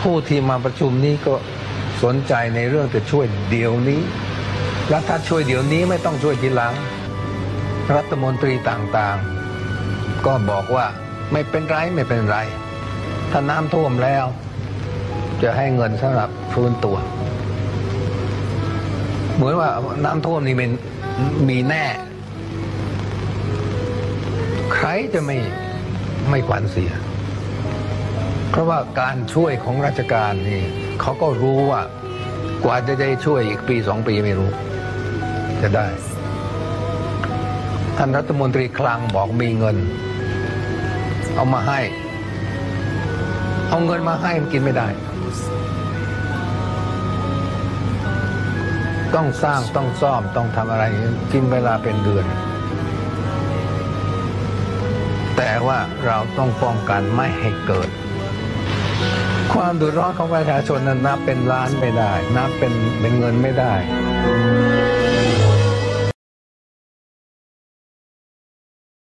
ผู้ที่มาประชุมนี้ก็สนใจในเรื่องจะช่วยเดี๋ยวนี้แล้วถ้าช่วยเดี๋ยวนี้ไม่ต้องช่วยทีหลังรัฐมนตรีต่างๆก็บอกว่าไม่เป็นไรไม่เป็นไรถ้าน้ำท่วมแล้วจะให้เงินสำหรับฟื้นตัวเหมือนว่าน้ำท่วมนี่มีแน่ใครจะไม่ขวัญเสียเพราะว่าการช่วยของราชการนี่เขาก็รู้ว่ากว่าจะได้ช่วยอีกปี2 ปีไม่รู้จะได้ท่านรัฐมนตรีคลังบอกมีเงินเอามาให้เอาเงินมาให้มันกินไม่ได้ต้องสร้างต้องซ่อมต้องทำอะไรกินเวลาเป็นเดือนแต่ว่าเราต้องป้องกันไม่ให้เกิดความเดือดร้อนของประชาชนนั้นนับเป็นล้านไม่ได้นับเป็นเงินไม่ได้